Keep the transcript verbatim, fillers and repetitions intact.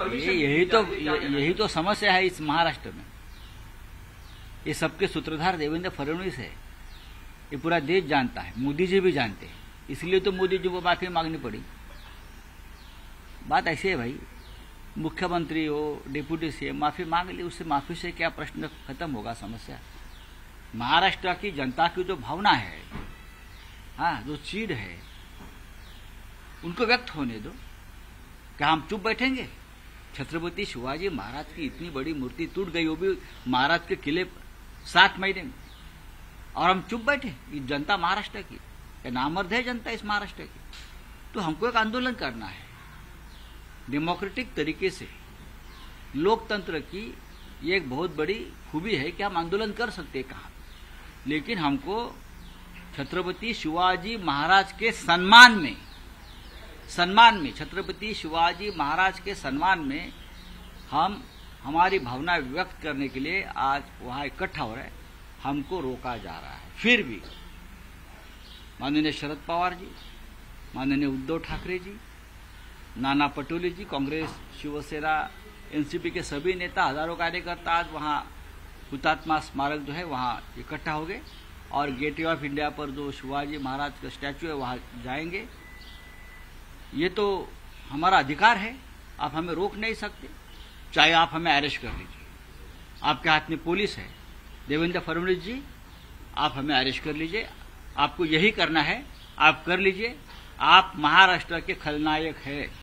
ये यही तो यही तो समस्या है इस महाराष्ट्र में। ये सबके सूत्रधार देवेंद्र फडणवीस है, ये पूरा देश जानता है, मोदी जी भी जानते हैं, इसलिए तो मोदी जी को माफी मांगनी पड़ी। बात ऐसी है भाई, मुख्यमंत्री हो, डिप्यूटी सीएम माफी मांग ली, उससे माफी से क्या प्रश्न खत्म होगा समस्या। महाराष्ट्र की जनता की जो भावना है, हाँ, जो चीड़ है, उनको व्यक्त होने दो। क्या हम चुप बैठेंगे? छत्रपति शिवाजी महाराज की इतनी बड़ी मूर्ति टूट गई, वो भी महाराज के किले सात महीने में, और हम चुप बैठे? ये जनता महाराष्ट्र की, या नामर्द है जनता इस महाराष्ट्र की? तो हमको एक आंदोलन करना है डेमोक्रेटिक तरीके से। लोकतंत्र की ये एक बहुत बड़ी खूबी है कि हम आंदोलन कर सकते हैं कहाँ, लेकिन हमको छत्रपति शिवाजी महाराज के सम्मान में सम्मान में छत्रपति शिवाजी महाराज के सम्मान में हम हमारी भावना व्यक्त करने के लिए आज वहां इकट्ठा हो रहे हैं। हमको रोका जा रहा है। फिर भी माननीय शरद पवार जी, माननीय उद्धव ठाकरे जी, नाना पटोले जी, कांग्रेस, शिवसेना, एनसीपी के सभी नेता, हजारों कार्यकर्ता आज वहां हुतात्मा स्मारक जो है वहां इकट्ठा हो गए, और गेटवे ऑफ इंडिया पर जो शिवाजी महाराज का स्टैचू है वहां जाएंगे। ये तो हमारा अधिकार है, आप हमें रोक नहीं सकते, चाहे आप हमें अरेस्ट कर लीजिए। आपके हाथ में पुलिस है, देवेंद्र फडणवीस जी, आप हमें अरेस्ट कर लीजिए, आपको यही करना है, आप कर लीजिए। आप महाराष्ट्र के खलनायक है।